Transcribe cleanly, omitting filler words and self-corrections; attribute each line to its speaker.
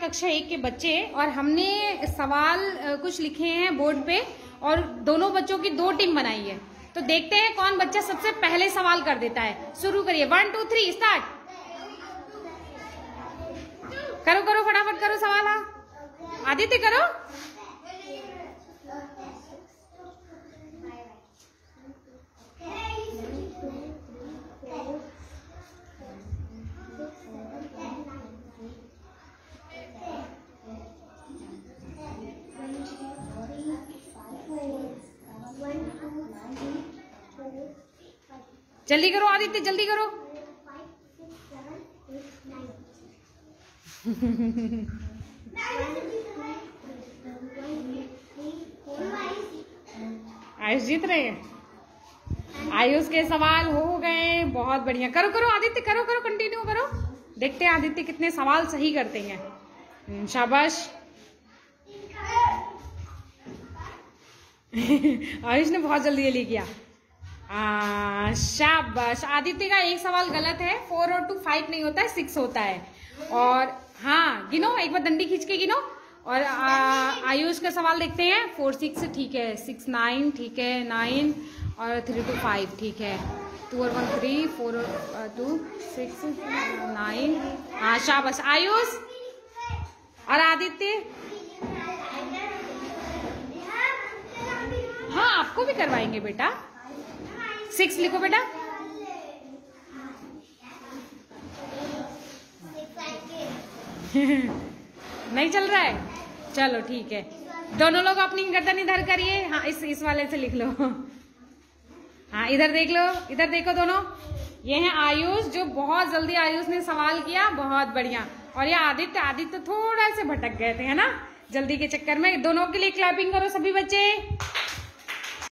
Speaker 1: कक्षा 1 के बच्चे और हमने सवाल कुछ लिखे हैं बोर्ड पे और दोनों बच्चों की 2 टीम बनाई है। तो देखते हैं कौन बच्चा सबसे पहले सवाल कर देता है। शुरू करिए, 1 2 3 स्टार्ट। करो करो फटाफट करो सवाल। हाँ आदित्य करो। जल्दी करो आदित्य, जल्दी करो। आयुष जीत रहे हैं। आयुष के सवाल हो गए, बहुत बढ़िया। करो करो आदित्य, करो करो, कंटिन्यू करो। देखते हैं आदित्य कितने सवाल सही करते हैं। शाबाश। आयुष ने बहुत जल्दी ये किया। शाबाश। आदित्य का एक सवाल गलत है। 4 और 2 5 नहीं होता है, 6 होता है। और हाँ गिनो, एक बार डंडी खींच के गिनो। और आयुष का सवाल देखते हैं। 4 6 ठीक है, 6 9 ठीक है, 9 और 3 2 5 ठीक है, 2 और 1 3 4 और 2 6 9। हाँ शाबाश आयुष। और आदित्य, हाँ आपको भी करवाएंगे बेटा। 6 लिखो बेटा। नहीं चल रहा है, चलो ठीक है। दोनों लोग अपनी गर्दन इधर करिए। हाँ इस वाले से लिख लो। हाँ इधर देख लो, इधर देखो दोनों। ये है आयुष, जो बहुत जल्दी आयुष ने सवाल किया, बहुत बढ़िया। और ये आदित्य, आदित्य थोड़ा से भटक गए थे है ना, जल्दी के चक्कर में। दोनों के लिए क्लैपिंग करो सभी बच्चे।